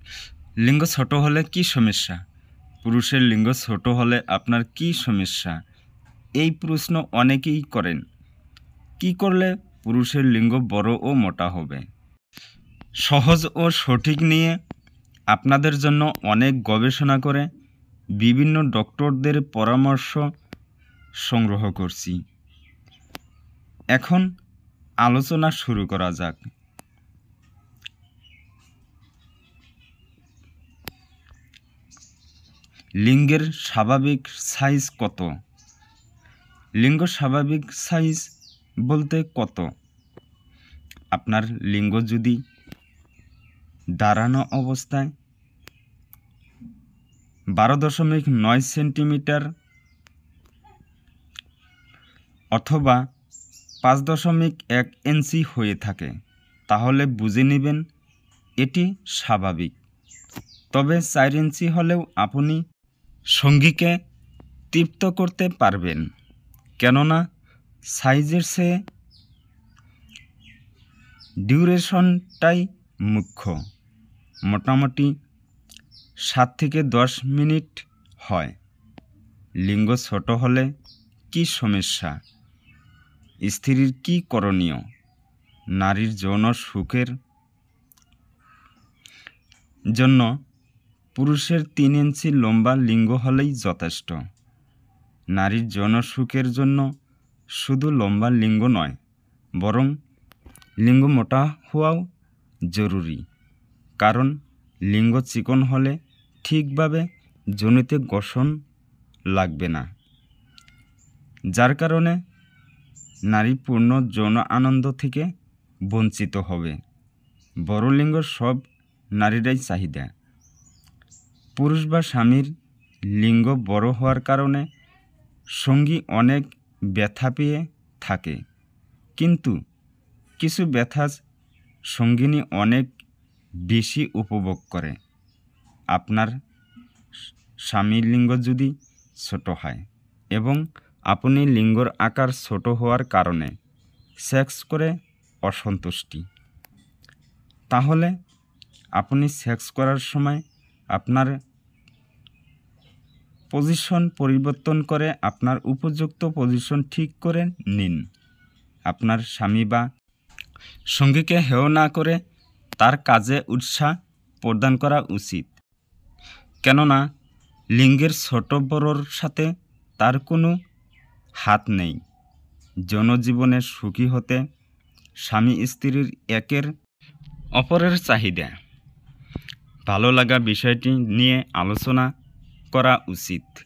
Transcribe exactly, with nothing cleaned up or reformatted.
লিঙ্গ ছোট হলে কি সমস্যা? পুরুষের লিঙ্গ ছোট হলে আপনার কি সমস্যা? এই প্রশ্ন অনেকেই করেন। কি করলে পুরুষের লিঙ্গ বড় ও মোটা হবে? সহজ ও সঠিক নিয়ে আপনাদের জন্য অনেক গবেষণা করে বিভিন্ন ডক্টরদের পরামর্শ সংগ্রহ করছি। এখন আলোচনা শুরু করা যাক। লিঙ্গের স্বাভাবিক সাইজ কত? লিঙ্গ স্বাভাবিক সাইজ বলতে কত? আপনার লিঙ্গ যদি দাঁড়ানো অবস্থায় বারো দশমিক নয় সেন্টিমিটার অথবা পাঁচ দশমিক এক ইঞ্চি হয়ে থাকে তাহলে বুঝে নেবেন এটি স্বাভাবিক। তবে চার ইঞ্চি হলেও আপনি সঙ্গীকে তৃপ্ত করতে পারবেন, কেননা সাইজের চেয়ে ডিউরেশনটাই মুখ্য। মোটামুটি সাত থেকে দশ মিনিট হয়। লিঙ্গ ছোট হলে কি সমস্যা? স্ত্রীর কি করণীয়? নারীর যৌন সুখের জন্য পুরুষের তিন ইঞ্চি লম্বা লিঙ্গ হলেই যথেষ্ট। নারীর যৌন সুখের জন্য শুধু লম্বা লিঙ্গ নয়, বরং লিঙ্গ মোটা হওয়াও জরুরি। কারণ লিঙ্গ চিকন হলে ঠিকভাবে যোনিতে ঘর্ষণ লাগবে না, যার কারণে নারী পূর্ণ যৌন আনন্দ থেকে বঞ্চিত হবে। বড় লিঙ্গ সব নারীরাই চাহিদা। পুরুষ বা স্বামীর লিঙ্গ বড় হওয়ার কারণে সঙ্গী অনেক ব্যথা পেয়ে থাকে, কিন্তু কিছু ব্যথা সঙ্গিনী অনেক বেশি উপভোগ করে। আপনার স্বামীর লিঙ্গ যদি ছোট হয় এবং আপনি লিঙ্গর আকার ছোট হওয়ার কারণে সেক্স করে অসন্তুষ্টি, তাহলে আপনি সেক্স করার সময় আপনার পজিশন পরিবর্তন করে আপনার উপযুক্ত পজিশন ঠিক করে নিন। আপনার স্বামী বা সঙ্গীকে হেয় না করে তার কাজে উৎসাহ প্রদান করা উচিত, কেননা লিঙ্গের ছোট বড়োর সাথে তার কোনো হাত নেই। জনজীবনে সুখী হতে স্বামী স্ত্রীর একের অপরের চাহিদা ভালো লাগা বিষয়টি নিয়ে আলোচনা করা উচিত।